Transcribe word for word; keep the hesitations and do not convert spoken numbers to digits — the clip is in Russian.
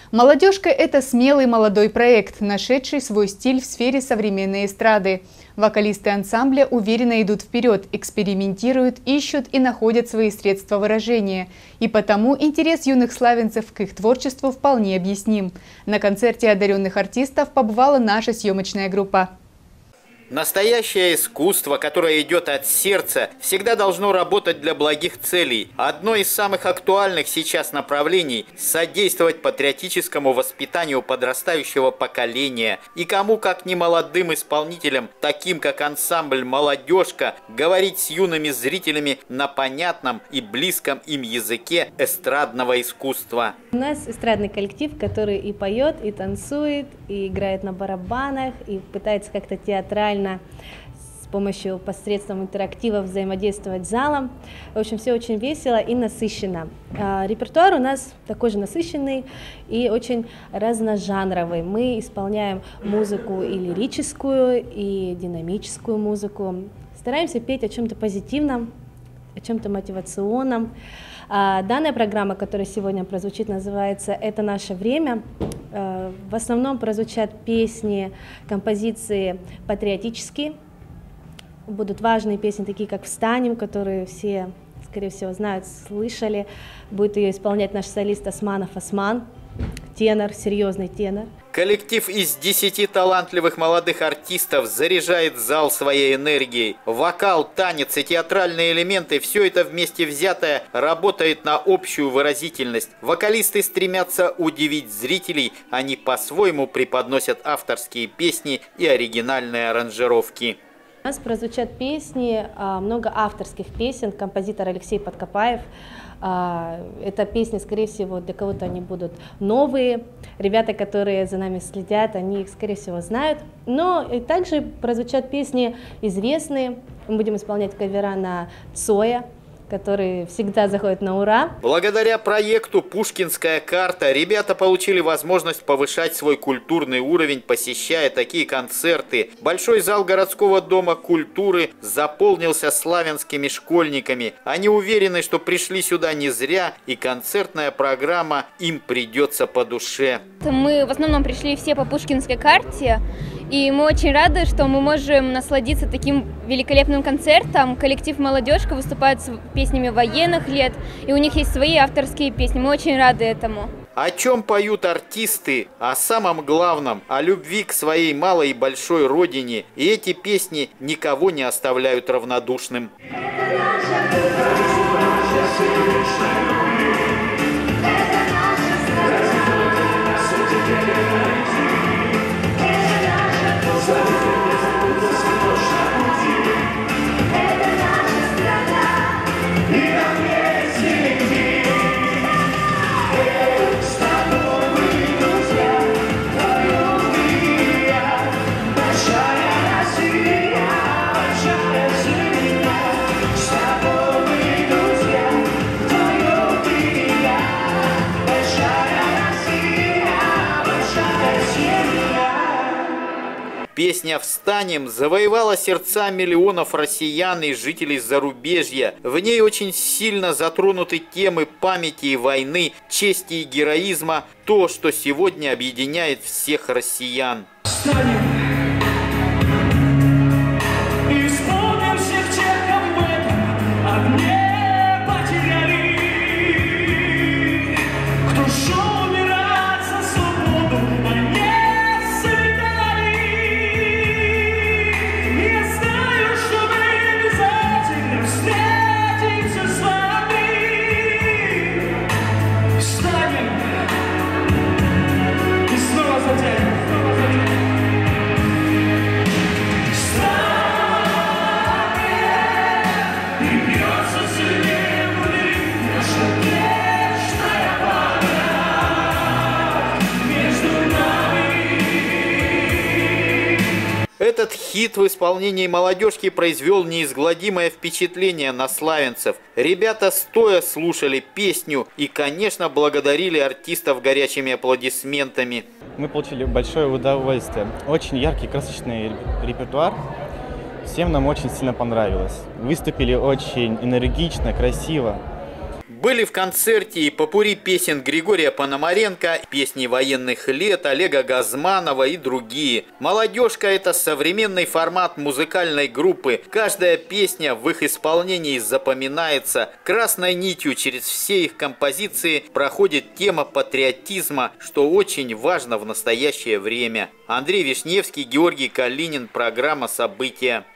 «Молодежка» – это смелый молодой проект, нашедший свой стиль в сфере современной эстрады. Вокалисты ансамбля уверенно идут вперед, экспериментируют, ищут и находят свои средства выражения. И потому интерес юных славянцев к их творчеству вполне объясним. На концерте одаренных артистов побывала наша съемочная группа. Настоящее искусство, которое идет от сердца, всегда должно работать для благих целей. Одно из самых актуальных сейчас направлений – содействовать патриотическому воспитанию подрастающего поколения. И кому, как не молодым исполнителям, таким как ансамбль «Молодежка», говорить с юными зрителями на понятном и близком им языке эстрадного искусства. У нас эстрадный коллектив, который и поет, и танцует, и играет на барабанах, и пытается как-то театрально с помощью посредством интерактива взаимодействовать с залом. В общем, все очень весело и насыщенно. Репертуар у нас такой же насыщенный и очень разножанровый. Мы исполняем музыку и лирическую, и динамическую музыку. Стараемся петь о чем-то позитивном, о чем-то мотивационном. Данная программа, которая сегодня прозвучит, называется «Это наше время». В основном прозвучат песни, композиции патриотические. Будут важные песни, такие как «Встанем», которые все, скорее всего, знают, слышали. Будет ее исполнять наш солист Османов Осман, тенор, серьезный тенор. Коллектив из десяти талантливых молодых артистов заряжает зал своей энергией. Вокал, танец и театральные элементы – все это вместе взятое работает на общую выразительность. Вокалисты стремятся удивить зрителей, они по-своему преподносят авторские песни и оригинальные аранжировки. У нас прозвучат песни, много авторских песен, композитор Алексей Подкопаев. Это песни, скорее всего, для кого-то они будут новые. Ребята, которые за нами следят, они их, скорее всего, знают. Но и также прозвучат песни известные. Мы будем исполнять кавера на Цоя, который всегда заходит на ура. Благодаря проекту «Пушкинская карта» ребята получили возможность повышать свой культурный уровень, посещая такие концерты. Большой зал городского дома культуры заполнился славянскими школьниками. Они уверены, что пришли сюда не зря, и концертная программа им придется по душе. Мы в основном пришли все по Пушкинской карте. И мы очень рады, что мы можем насладиться таким великолепным концертом. Коллектив «Молодежка» выступает с песнями военных лет, и у них есть свои авторские песни. Мы очень рады этому. О чем поют артисты? О самом главном, о любви к своей малой и большой родине. И эти песни никого не оставляют равнодушным. Песня «Встанем» завоевала сердца миллионов россиян и жителей зарубежья. В ней очень сильно затронуты темы памяти и войны, чести и героизма, то, что сегодня объединяет всех россиян. Встанем! Этот хит в исполнении «Молодежки» произвел неизгладимое впечатление на славянцев. Ребята стоя слушали песню и, конечно, благодарили артистов горячими аплодисментами. Мы получили большое удовольствие. Очень яркий, красочный репертуар. Всем нам очень сильно понравилось. Выступили очень энергично, красиво. Были в концерте и попурри песен Григория Пономаренко, песни военных лет, Олега Газманова и другие. «Молодежка» — это современный формат музыкальной группы. Каждая песня в их исполнении запоминается. Красной нитью через все их композиции проходит тема патриотизма, что очень важно в настоящее время. Андрей Вишневский, Георгий Калинин. Программа «События».